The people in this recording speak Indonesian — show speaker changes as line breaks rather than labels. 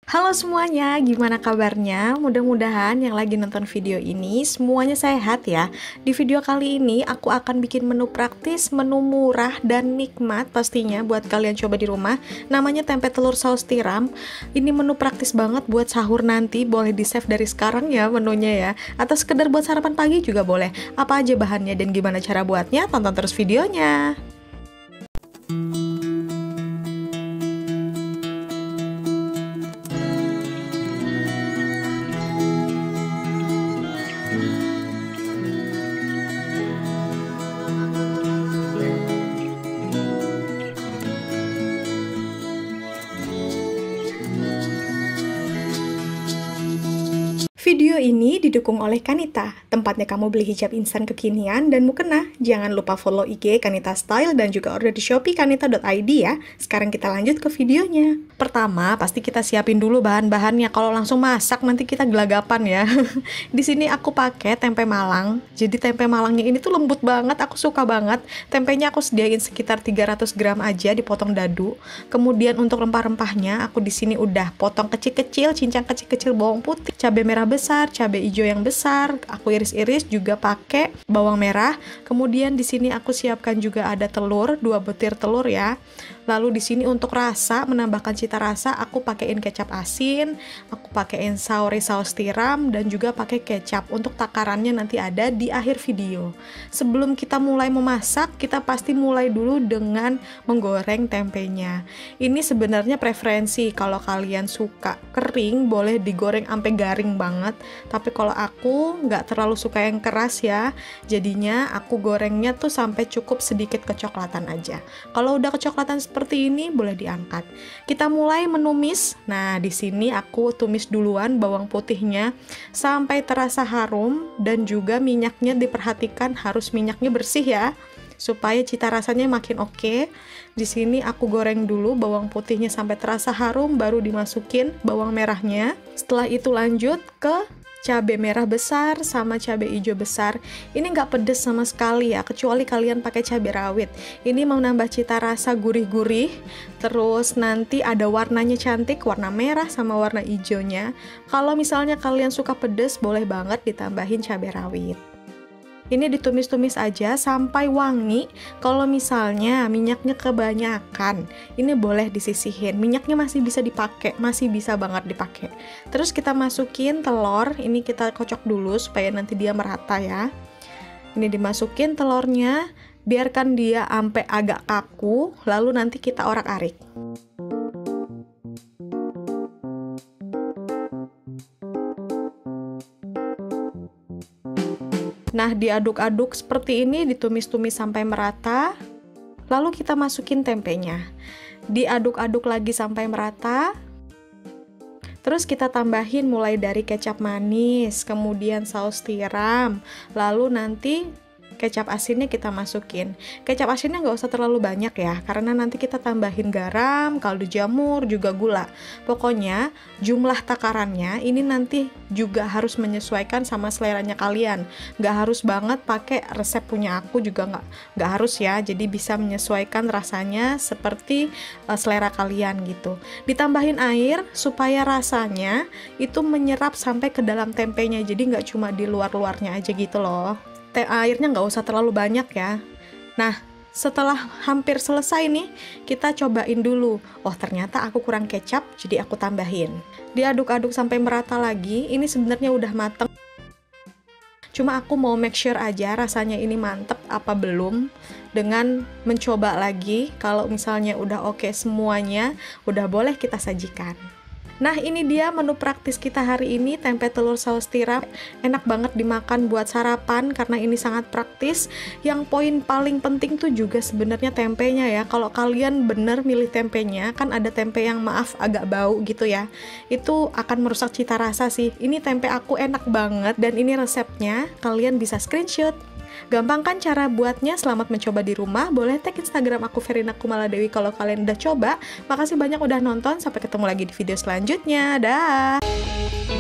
Halo semuanya, gimana kabarnya? Mudah-mudahan yang lagi nonton video ini semuanya sehat ya. Di video kali ini aku akan bikin menu praktis, menu murah dan nikmat pastinya buat kalian coba di rumah. Namanya tempe telur saus tiram. Ini menu praktis banget buat sahur nanti, boleh di-save dari sekarang ya menunya ya. Atau sekedar buat sarapan pagi juga boleh. Apa aja bahannya dan gimana cara buatnya? Tonton terus videonya. Video ini didukung oleh Kanita, tempatnya kamu beli hijab instan kekinian dan mukena. Jangan lupa follow IG Kanita Style dan juga order di Shopee kanita.id ya. Sekarang kita lanjut ke videonya. Pertama, pasti kita siapin dulu bahan-bahannya. Kalau langsung masak nanti kita gelagapan ya. Di sini aku pakai tempe Malang. Jadi tempe Malangnya ini tuh lembut banget, aku suka banget. Tempenya aku sediain sekitar 300 gram aja dipotong dadu. Kemudian untuk rempah-rempahnya aku di sini udah potong kecil-kecil, cincang kecil-kecil bawang putih, cabai merah besar, cabai hijau yang besar, aku iris-iris juga pakai bawang merah. Kemudian di sini aku siapkan juga ada telur, 2 butir telur ya. Lalu di sini untuk rasa, menambahkan cita rasa, aku pakaiin kecap asin, aku pakaiin saus tiram dan juga pakai kecap. Untuk takarannya nanti ada di akhir video. Sebelum kita mulai memasak, kita pasti mulai dulu dengan menggoreng tempenya. Ini sebenarnya preferensi, kalau kalian suka kering boleh digoreng sampai garing banget. Tapi kalau aku nggak terlalu suka yang keras ya, jadinya aku gorengnya tuh sampai cukup sedikit kecoklatan aja. Kalau udah kecoklatan seperti ini boleh diangkat. Kita mulai menumis. Nah, di sini aku tumis duluan bawang putihnya sampai terasa harum dan juga minyaknya diperhatikan harus minyaknya bersih ya, supaya cita rasanya makin oke. Di sini aku goreng dulu bawang putihnya sampai terasa harum, baru dimasukin bawang merahnya. Setelah itu lanjut ke cabai merah besar sama cabai hijau besar. Ini nggak pedes sama sekali ya, kecuali kalian pakai cabai rawit. Ini mau nambah cita rasa gurih-gurih, terus nanti ada warnanya cantik, warna merah sama warna hijaunya. Kalau misalnya kalian suka pedes, boleh banget ditambahin cabai rawit. Ini ditumis-tumis aja sampai wangi. Kalau misalnya minyaknya kebanyakan, ini boleh disisihin. Minyaknya masih bisa dipakai, masih bisa banget dipakai. Terus kita masukin telur, ini kita kocok dulu supaya nanti dia merata ya. Ini dimasukin telurnya, biarkan dia sampai agak kaku, lalu nanti kita orak-arik. Nah, diaduk-aduk seperti ini, ditumis-tumis sampai merata. Lalu kita masukin tempenya. Diaduk-aduk lagi sampai merata. Terus kita tambahin mulai dari kecap manis, kemudian saus tiram, lalu nanti kecap asinnya kita masukin. Kecap asinnya nggak usah terlalu banyak ya, karena nanti kita tambahin garam, kaldu jamur, juga gula. Pokoknya jumlah takarannya ini nanti juga harus menyesuaikan sama seleranya kalian. Nggak harus banget pakai resep punya aku, juga nggak harus ya. Jadi bisa menyesuaikan rasanya seperti selera kalian gitu. Ditambahin air supaya rasanya itu menyerap sampai ke dalam tempenya. Jadi nggak cuma di luar-luarnya aja gitu loh. Airnya nggak usah terlalu banyak ya. Nah, setelah hampir selesai nih, kita cobain dulu. Oh, ternyata aku kurang kecap, jadi aku tambahin. Diaduk-aduk sampai merata lagi. Ini sebenarnya udah mateng. Cuma aku mau make sure aja rasanya ini mantep apa belum, dengan mencoba lagi. Kalau misalnya udah oke semuanya, udah boleh kita sajikan. Nah, ini dia menu praktis kita hari ini, tempe telur saus tiram. Enak banget dimakan buat sarapan karena ini sangat praktis. Yang poin paling penting tuh juga sebenarnya tempenya ya. Kalau kalian bener milih tempenya, kan ada tempe yang maaf agak bau gitu ya. Itu akan merusak cita rasa sih. Ini tempe aku enak banget dan ini resepnya, kalian bisa screenshot. Gampang kan cara buatnya? Selamat mencoba di rumah. Boleh tag Instagram aku Verina Kumaladewi kalau kalian udah coba. Makasih banyak udah nonton. Sampai ketemu lagi di video selanjutnya. Dah.